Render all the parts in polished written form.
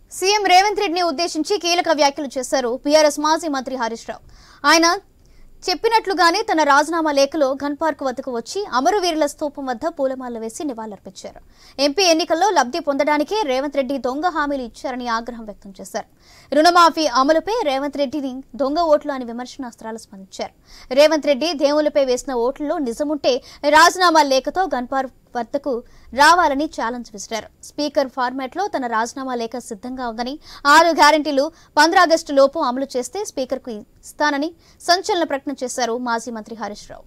CM Revanth రెడ్డిని ఉద్దేశించి కీలక వ్యాఖ్యలు చేశారు బీఆర్ఎస్ మాజీ మంత్రి హరీష్ రావు. ఆయన చెప్పినట్లుగానే తన రాజీనామా లేఖలో గన్ పార్క్ వద్దకు వచ్చి అమరవీరుల స్తూపం వద్ద పూలమాల వేసి నివాళులర్పించారు. ఎంపీ ఎన్నికల్లో లబ్ధి పొందడానికే రేవంత్ రెడ్డి దొంగ హామీలు ఇచ్చారని ఆగ్రహం వ్యక్తం చేశారు. రుణమాఫీ అమలుపై రేవంత్ రెడ్డిని దొంగ ఓట్లు అని విమర్శనాస్త్రాలు స్పందించారు. రేవంత్ రెడ్డి దేవులపై వేసిన ఓట్లలో నిజముంటే రాజీనామా లేఖతో గన్ పార్క్ వద్దకు రావాలని ఛాలెంజ్ విసిరారు. స్పీకర్ ఫార్మాట్ లో తన రాజీనామా లేఖ సిద్ధంగా ఉందని, 6 గ్యారెంటీలు 15 ఆగస్టు లోపు అమలు చేస్తే స్పీకర్ కు ఇస్తానని సంచలన ప్రకటన చేశారు మాజీ మంత్రి హరీష్ రావు.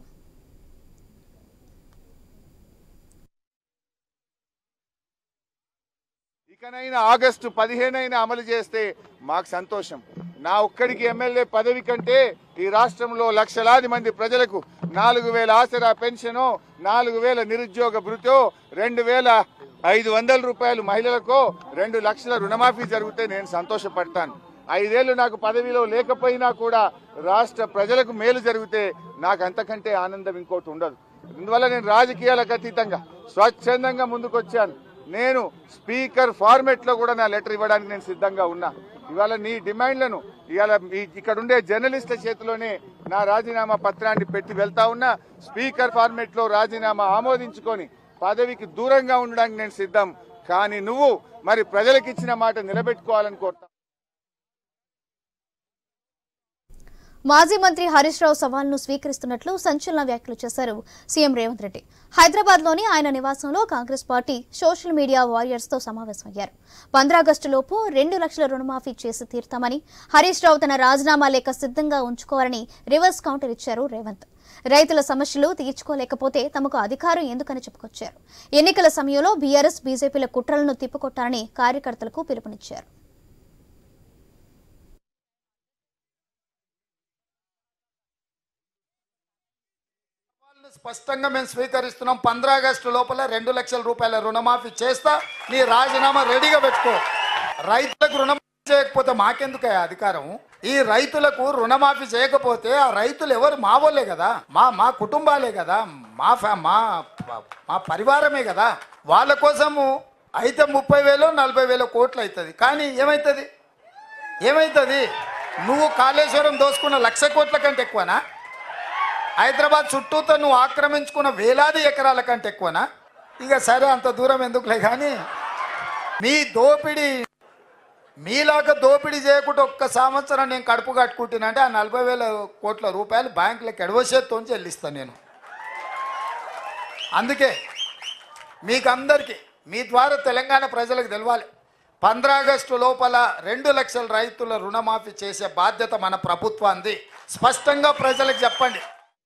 ఇకనైనా ఆగస్టు 15 అమలు చేస్తే మాకు సంతోషం. నా ఒక్కడికి ఎమ్మెల్యే పదవి కంటే ఈ రాష్ట్రంలో లక్షలాది మంది ప్రజలకు 4000 ఆసరా పెన్షనో, 4000 నిరుద్యోగ భృతో, 2500 రూపాయలు మహిళలకో, 2 లక్షల రుణమాఫీ జరిగితే నేను సంతోషపడతాను. 5 ఏళ్లు నాకు పదవిలో లేకపోయినా కూడా రాష్ట్ర ప్రజలకు మేలు జరిగితే నాకు అంతకంటే ఆనందం ఇంకోటి ఉండదు. అందువల్ల నేను రాజకీయాలకు అతీతంగా స్వచ్ఛందంగా ముందుకొచ్చాను. నేను స్పీకర్ ఫార్మేట్ లో కూడా నా లెటర్ ఇవ్వడానికి నేను సిద్ధంగా ఉన్నా. ఇవాళ నీ డిమాండ్లను ఇవాళ ఇక్కడ ఉండే జర్నలిస్టుల చేతిలోనే నా రాజీనామా పత్రాన్ని పెట్టి వెళ్తా ఉన్నా. స్పీకర్ ఫార్మేట్ లో రాజీనామా ఆమోదించుకొని పదవికి దూరంగా ఉండడానికి నేను సిద్ధం. కానీ నువ్వు మరి ప్రజలకు ఇచ్చిన మాట నిలబెట్టుకోవాలని కోరుతా. మాజీ మంత్రి హరీష్ రావు సవాల్ను స్వీకరిస్తున్నట్లు సంచలన వ్యాఖ్యలు చేశారు సీఎం రేవంత్ రెడ్డి. హైదరాబాద్ లోని ఆయన నివాసంలో Congress party social media warriors తో సమావేశమయ్యారు. 15 ఆగస్టు లోపు 2 లక్షల రుణమాఫీ చేసి తీరుతామని, హరీష్ రావు తన రాజీనామా లేఖ సిద్ధంగా ఉంచుకోవాలని రివర్స్ కౌంటర్ ఇచ్చారు రేవంత్. రైతుల సమస్యలు తీర్చుకోలేకపోతే తమకు అధికారం ఎందుకని చెప్పుకొచ్చారు. ఎన్నికల సమయంలో బీఆర్ఎస్ బీజేపీల కుట్రలను తిప్పికొట్టాలని కార్యకర్తలకు పిలుపునిచ్చారు. స్పష్టంగా మేము స్వీకరిస్తున్నాం. 15 ఆగస్టు లోపల 2 లక్షల రూపాయల రుణమాఫీ చేస్తా. నీ రాజీనామా రెడీగా పెట్టుకో. రైతులకు రుణమాఫీ చేయకపోతే మాకెందుకు అధికారం? ఈ రైతులకు రుణమాఫీ చేయకపోతే ఆ రైతులు ఎవరు? మా వాళ్ళే కదా, మా కుటుంబాలే కదా, మా పరివారమే కదా. వాళ్ళ కోసము అయితే 30,000 40,000 కోట్లు అవుతుంది. కానీ ఏమైతుంది? నువ్వు కాళేశ్వరం దోసుకున్న 1,00,000 కోట్ల కంటే ఎక్కువనా? హైదరాబాద్ చుట్టూతో నువ్వు ఆక్రమించుకున్న వేలాది ఎకరాల కంటే ఎక్కువనా? ఇక సరే, అంత దూరం ఎందుకులే. కానీ మీ దోపిడీ, మీలాగా దోపిడీ చేయకుండా ఒక్క సంవత్సరం నేను కడుపు కట్టుకుంటున్నానంటే ఆ 40,000 కోట్ల రూపాయలు బ్యాంకులకు ఎడవసేత్తో చెల్లిస్తాను నేను. అందుకే మీకు అందరికీ మీ ద్వారా తెలంగాణ ప్రజలకు తెలవాలి, 15 ఆగస్టు లోపల 2 లక్షల రైతుల రుణమాఫీ చేసే బాధ్యత మన ప్రభుత్వాన్ని. స్పష్టంగా ప్రజలకు చెప్పండి.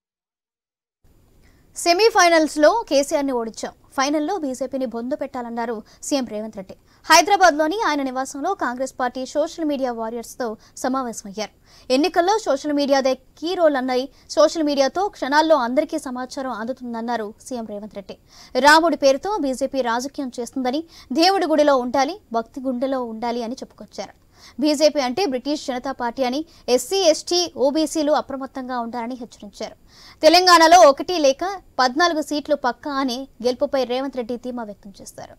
సెమీఫైనల్స్ లో కేసీఆర్ ని ఓడించాం, ఫైనల్లో బీజేపీని బొందు పెట్టాలన్నారు సీఎం రేవంత్ రెడ్డి. హైదరాబాద్ లోని ఆయన నివాసంలో Congress party social media warriors తో సమావేశమయ్యారు. ఎన్నికల్లో సోషల్ మీడియాదే కీ రోల్ అన్నాయి. సోషల్ మీడియాతో క్షణాల్లో అందరికీ సమాచారం అందుతుందన్నారు సీఎం రేవంత్ రెడ్డి. రాముడి పేరుతో బీజేపీ రాజకీయం చేస్తుందని, దేవుడి గుడిలో ఉండాలి, భక్తి గుండెలో ఉండాలి అని చెప్పుకొచ్చారు. బీజేపీ అంటే బ్రిటిష్ జనతా పార్టీ అని, ఎస్సీ ఎస్టీ ఓబీసీలు అప్రమత్తంగా ఉండాలని హెచ్చరించారు. తెలంగాణలో 1 లేక 14 సీట్లు పక్కా అని గెలుపుపై రేవంత్ రెడ్డి ధీమా వ్యక్తం చేశారు.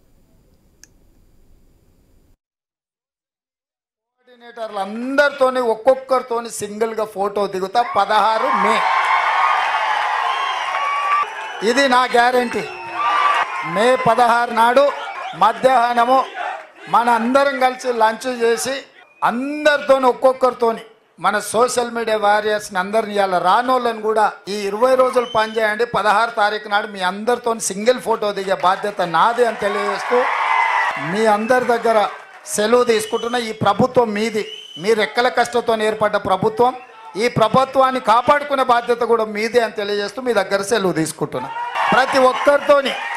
కోఆర్డినేటర్లు అందరితోని ఒక్కొక్కరితోని సింగిల్ గా ఫోటో దిగుతా 16 మే. ఇది నా గ్యారంటీ. మే 16 నాడు మధ్యాహ్నము మన అందరం కలిసి లంచ్ చేసి అందరితోని ఒక్కొక్కరితోని మన సోషల్ మీడియా వారియర్స్ని అందరిని ఇవాళ రానోళ్ళని కూడా ఈ 20 రోజులు పనిచేయండి. 16 తారీఖు నాడు మీ అందరితో సింగిల్ ఫోటో దిగే బాధ్యత నాది అని తెలియజేస్తూ మీ అందరి దగ్గర సెలవు తీసుకుంటున్న. ఈ ప్రభుత్వం మీది, మీరు రెక్కల కష్టంతో ఏర్పడ్డ ప్రభుత్వం. ఈ ప్రభుత్వాన్ని కాపాడుకునే బాధ్యత కూడా మీదే అని తెలియజేస్తూ మీ దగ్గర సెలవు తీసుకుంటున్నా. ప్రతి ఒక్కరితోని